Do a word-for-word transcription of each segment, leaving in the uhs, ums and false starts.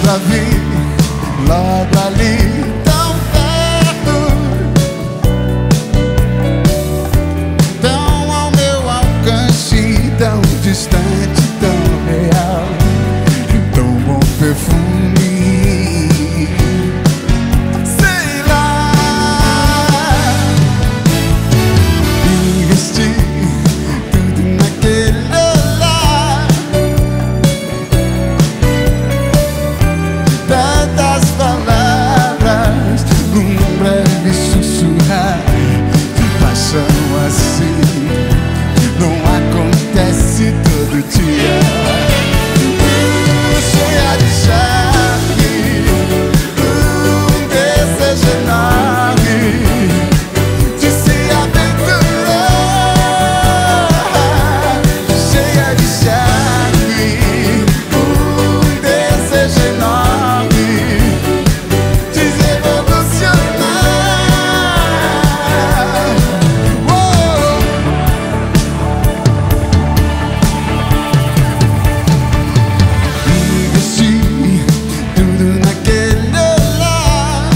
nunca vi, logo ali, tão perto, tão ao meu alcance, tão distante, tão real, tão bom perfume. Sei lá, investi tudo naquele olhar, tantas palavras num breve sussurrar. Paixão assim não acontece todo dia. Cheia de charme, um desejo enorme de se aventurar. Cheia de charme, um desejo enorme de revolucionar. Oh! Investi tudo naquele olhar,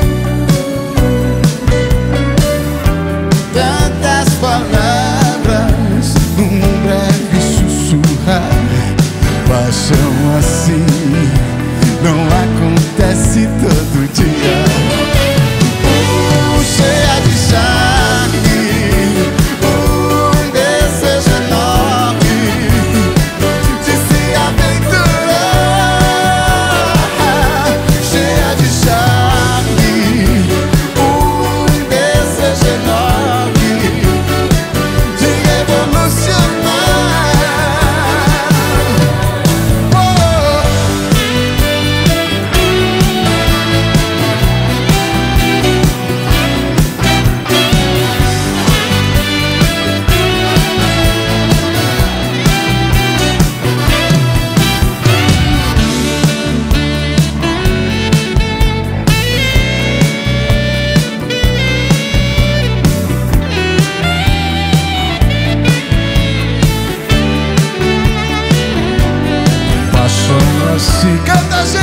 tantas palavras num breve sussurrar. Paixão assim não acontece todo dia. Uh, cheia de charme, um desejo enorme de se aventurar. Cheia de charme, um desejo enorme de revolucionar. Oh! Paixão assim, canta, gente!